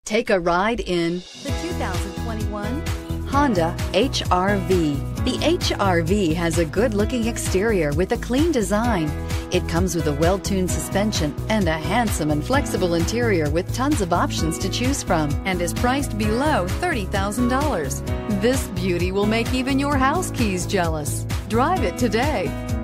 Take a ride in the 2021 Honda HR-V. The HR-V has a good-looking exterior with a clean design. It comes with a well-tuned suspension and a handsome and flexible interior with tons of options to choose from, and is priced below $30,000. This beauty will make even your house keys jealous. Drive it today.